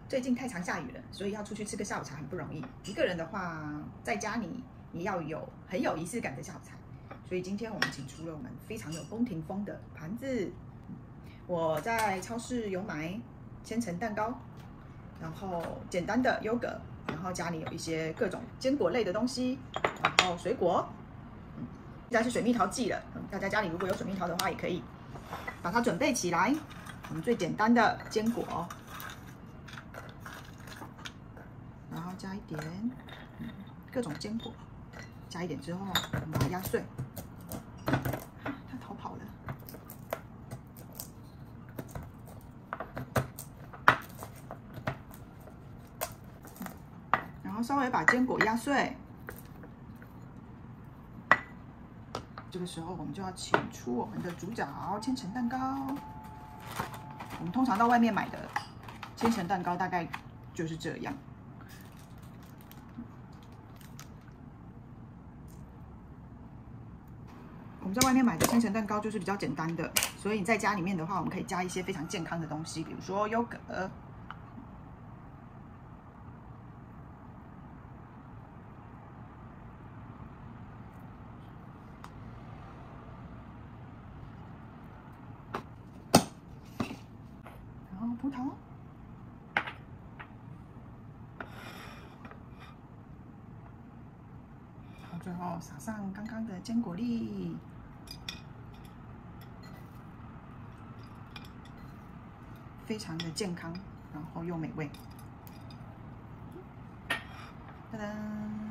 最近太常下雨了，所以要出去吃个下午茶很不容易。一个人的话，在家里也要有很有仪式感的下午茶。所以今天我们请出了我们非常有宫廷风的盘子。我在超市有买千层蛋糕，然后简单的优格，然后家里有一些各种坚果类的东西，然后水果。现在是水蜜桃季了，大家家里如果有水蜜桃的话，也可以把它准备起来。我们最简单的坚果，然后加一点各种坚果，加一点之后，我们把它压碎。它逃跑了。然后稍微把坚果压碎。这个时候，我们就要请出我们的主角千层蛋糕。我们通常到外面买的千层蛋糕大概就是这样。我们在外面买的千层蛋糕就是比较简单的，所以你在家里面的话，我们可以加一些非常健康的东西，比如说优格。然后葡萄。然后最后撒上刚刚的坚果粒。非常的健康，然后又美味。噔噔。